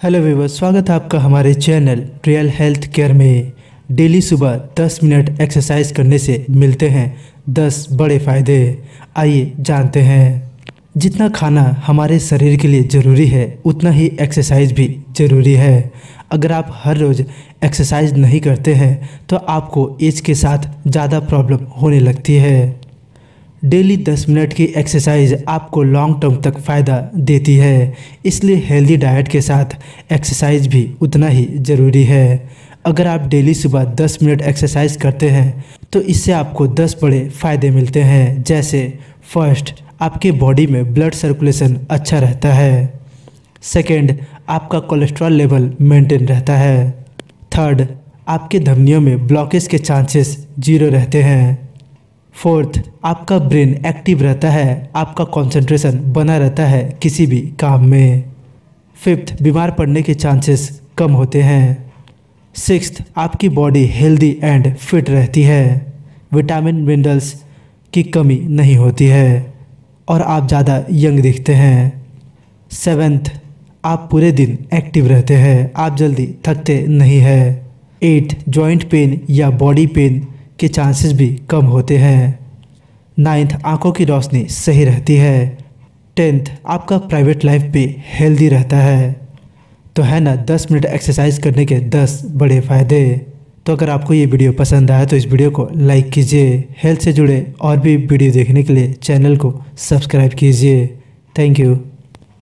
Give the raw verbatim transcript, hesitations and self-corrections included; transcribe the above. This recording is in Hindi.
हेलो व्यूअर्स, स्वागत है आपका हमारे चैनल रियल हेल्थ केयर में। डेली सुबह दस मिनट एक्सरसाइज करने से मिलते हैं दस बड़े फ़ायदे। आइए जानते हैं। जितना खाना हमारे शरीर के लिए ज़रूरी है उतना ही एक्सरसाइज भी ज़रूरी है। अगर आप हर रोज़ एक्सरसाइज नहीं करते हैं तो आपको एज के साथ ज़्यादा प्रॉब्लम होने लगती है। डेली दस मिनट की एक्सरसाइज आपको लॉन्ग टर्म तक फ़ायदा देती है, इसलिए हेल्दी डाइट के साथ एक्सरसाइज भी उतना ही ज़रूरी है। अगर आप डेली सुबह दस मिनट एक्सरसाइज करते हैं तो इससे आपको दस बड़े फ़ायदे मिलते हैं। जैसे फर्स्ट, आपके बॉडी में ब्लड सर्कुलेशन अच्छा रहता है। सेकेंड, आपका कोलेस्ट्रॉल लेवल मेंटेन रहता है। थर्ड, आपके धमनियों में ब्लॉकेज के चांसेस जीरो रहते हैं। फोर्थ, आपका ब्रेन एक्टिव रहता है, आपका कंसंट्रेशन बना रहता है किसी भी काम में। फिफ्थ, बीमार पड़ने के चांसेस कम होते हैं। सिक्स्थ, आपकी बॉडी हेल्दी एंड फिट रहती है, विटामिन मिनरल्स की कमी नहीं होती है और आप ज़्यादा यंग दिखते हैं। सेवेंथ, आप पूरे दिन एक्टिव रहते हैं, आप जल्दी थकते नहीं हैं। एट, जॉइंट पेन या बॉडी पेन के चांसेस भी कम होते हैं। नाइन्थ, आंखों की रोशनी सही रहती है। टेंथ, आपका प्राइवेट लाइफ भी हेल्दी रहता है। तो है ना दस मिनट एक्सरसाइज करने के दस बड़े फ़ायदे। तो अगर आपको ये वीडियो पसंद आया तो इस वीडियो को लाइक कीजिए। हेल्थ से जुड़े और भी वीडियो देखने के लिए चैनल को सब्सक्राइब कीजिए। Thank you.